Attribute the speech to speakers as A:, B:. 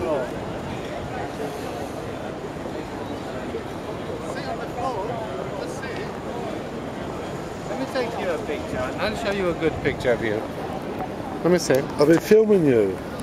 A: floor. Let me take you a picture and I'll show you a good picture of you. Let me see.
B: I've been filming you.